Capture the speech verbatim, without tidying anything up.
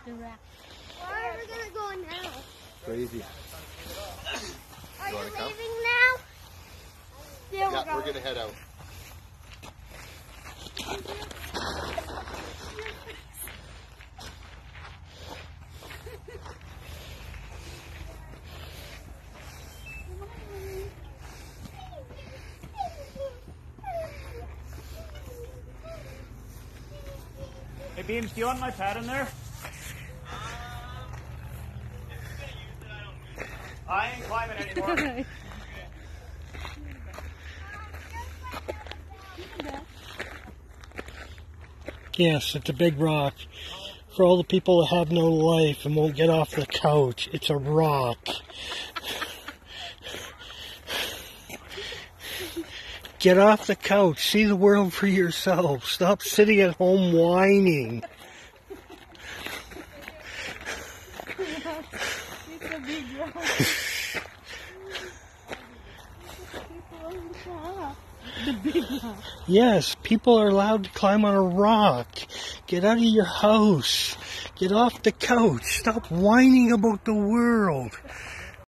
Where are we gonna go now? Crazy. Are you, you leaving come? now? Yeah, Yeah, we're, we're gonna head out. Hey Beams, do you want my pad in there? I ain't climbing anymore. Yes, it's a big rock. For all the people that have no life and won't get off the couch, it's a rock. Get off the couch. See the world for yourself. Stop sitting at home whining. it's a big rock. The big rock. Yes, people are allowed to climb on a rock. Get out of your house. Get off the couch. Stop whining about the world.